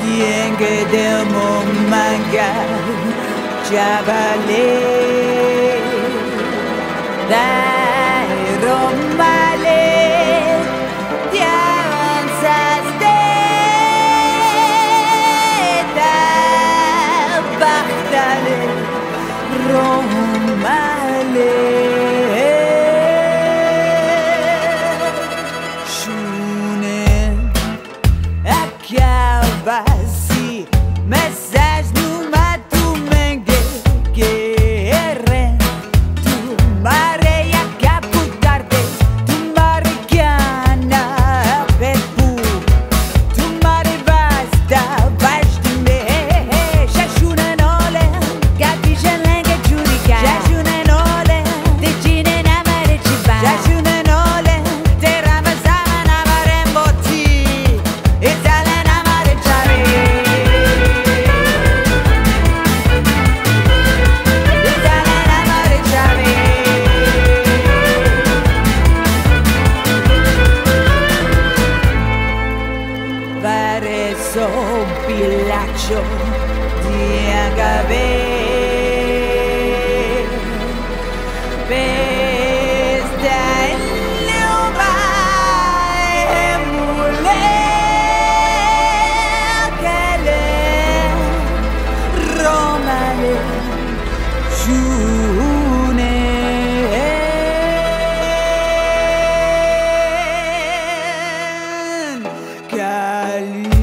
Tienge de mon manga Chavale Dai romale Diavanza steta Bachtale romale Shune Akabasi Message numa tu menge Kere Tu mare yakaputarte Tu mare chiana Pepu Tu mare basta Basti me Shashuna nole Capisce lenge giurica Shashuna nole Decine namare ciba Shashuna nole Terama sama namare mboti Itale namare chari Itale namare chari Pare so pillaccio di agave Pesta in e mule Chele romale Giune Cali